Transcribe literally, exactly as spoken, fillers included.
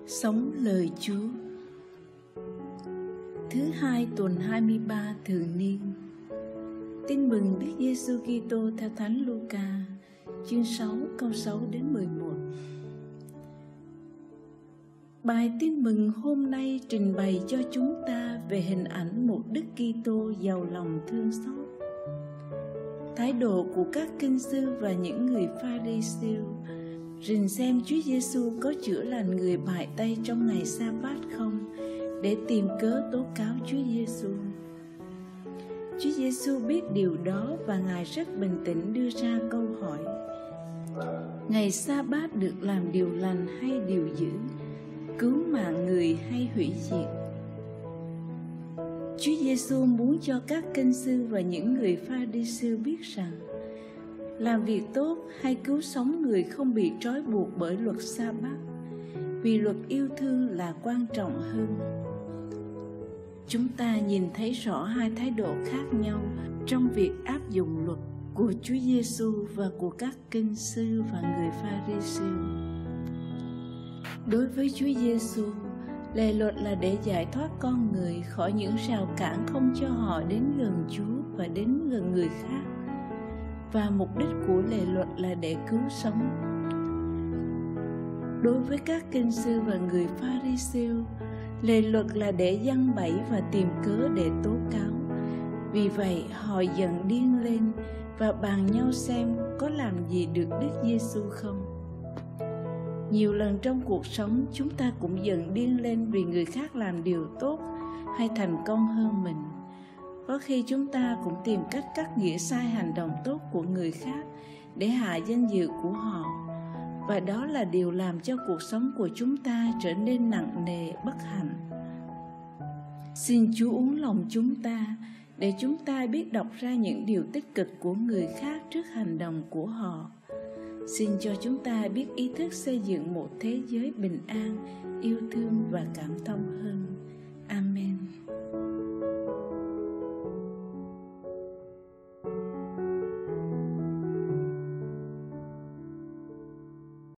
Sống lời Chúa. Thứ hai tuần hai mươi ba thường niên. Tin mừng Đức Giêsu Kitô theo Thánh Luca, chương sáu câu sáu đến mười một. Bài tin mừng hôm nay trình bày cho chúng ta về hình ảnh một Đức Kitô giàu lòng thương xót. Thái độ của các kinh sư và những người Pha-ri-siêu rình xem Chúa Giêsu có chữa lành người bại tay trong ngày Sa-bát không, để tìm cớ tố cáo Chúa Giêsu. Chúa Giêsu biết điều đó và Ngài rất bình tĩnh đưa ra câu hỏi: ngày Sa-bát được làm điều lành hay điều dữ, cứu mạng người hay hủy diệt? Chúa Giêsu muốn cho các kinh sư và những người Pha-ri-siêu biết rằng làm việc tốt hay cứu sống người không bị trói buộc bởi luật Sa-bát, vì luật yêu thương là quan trọng hơn. Chúng ta nhìn thấy rõ hai thái độ khác nhau trong việc áp dụng luật của Chúa Giêsu và của các kinh sư và người Pha-ri-siêu. Đối với Chúa Giêsu, lề luật là để giải thoát con người khỏi những rào cản không cho họ đến gần Chúa và đến gần người khác. Và mục đích của lề luật là để cứu sống. Đối với các kinh sư và người Pha-ri-siêu, lề luật là để giăng bẫy và tìm cớ để tố cáo. Vì vậy họ giận điên lên và bàn nhau xem có làm gì được Đức Giêsu không. Nhiều lần trong cuộc sống chúng ta cũng giận điên lên vì người khác làm điều tốt hay thành công hơn mình. Có khi chúng ta cũng tìm cách cắt nghĩa sai hành động tốt của người khác để hạ danh dự của họ. Và đó là điều làm cho cuộc sống của chúng ta trở nên nặng nề, bất hạnh. Xin Chúa uốn lòng chúng ta để chúng ta biết đọc ra những điều tích cực của người khác trước hành động của họ. Xin cho chúng ta biết ý thức xây dựng một thế giới bình an, yêu thương và cảm thông hơn.